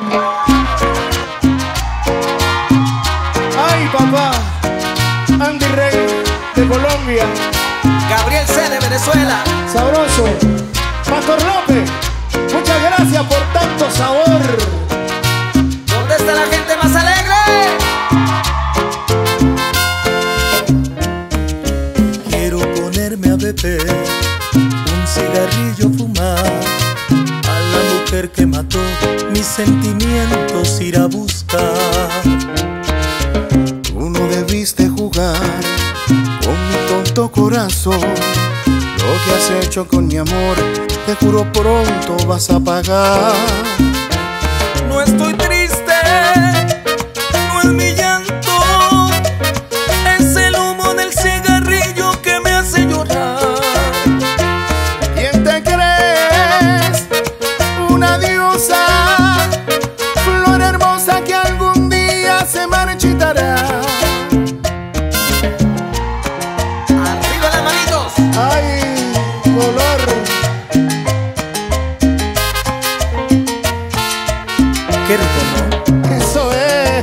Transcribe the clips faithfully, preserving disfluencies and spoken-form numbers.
Ay, papá, Andy Rey de Colombia, Gabriel C de Venezuela, sabroso. Pastor López, muchas gracias por tanto sabor. ¿dónde está la gente más alegre? Quiero ponerme a beber, un cigarrillo fumar, a la mujer que mató mis sentimientos ir a buscar. Tú no debiste jugar con mi tonto corazón. Lo que has hecho con mi amor, te juro pronto vas a pagar. No estoy triste, no es mi llanto, es el humo del cigarrillo que me hace llorar. ¿Quién te crees? Una diosa, flor hermosa que algún día se marchitará. Arriba las manitos. Ay, color. Qué rico, ¿no? Eso es.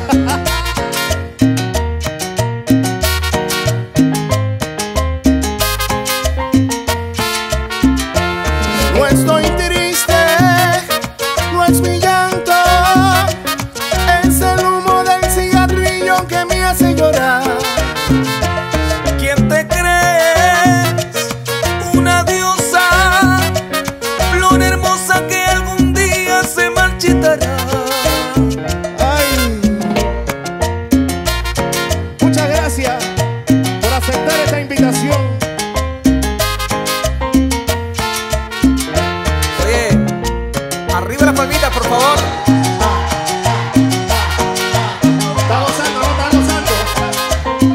No estoy triste, no es mi llanto, es el humo del cigarrillo que me hace llorar. ¿Quién te crees? Una diosa, flor hermosa que algún día se marchitará. Ay, muchas gracias por aceptar esta invitación. Oye, arriba las palmitas, por favor. Está gozando, ¿no? Está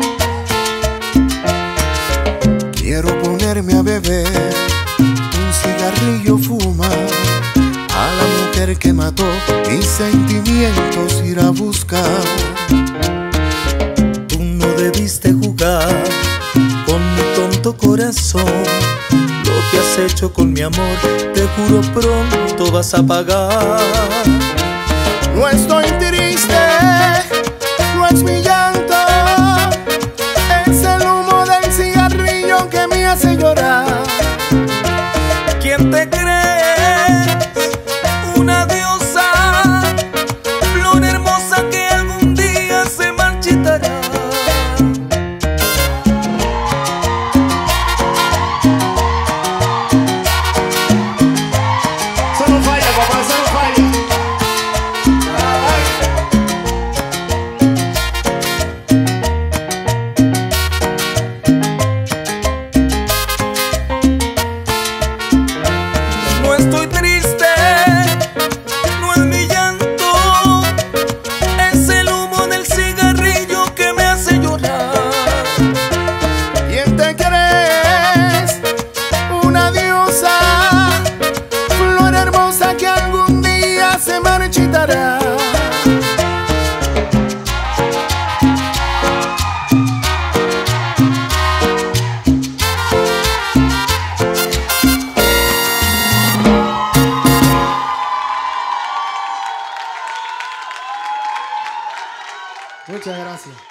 gozando. Quiero ponerme a beber, un cigarrillo fumar, a la mujer que mató mis sentimientos ir a buscar. Tú no debiste jugar con mi tonto corazón. Lo que has hecho con mi amor, te juro pronto vas a pagar. No estoy triste, no es mi llanto, es el humo del cigarrillo que me hace llorar. ¿Quién te crees? Una diosa, flor hermosa que algún día se marchitará. Eso no falla, papá, eso no falla. No estoy triste, no es mi llanto, es el humo del cigarrillo que me hace llorar. ¿Quién te crees? Una diosa, flor hermosa que algún día se marchitará. Muchas gracias.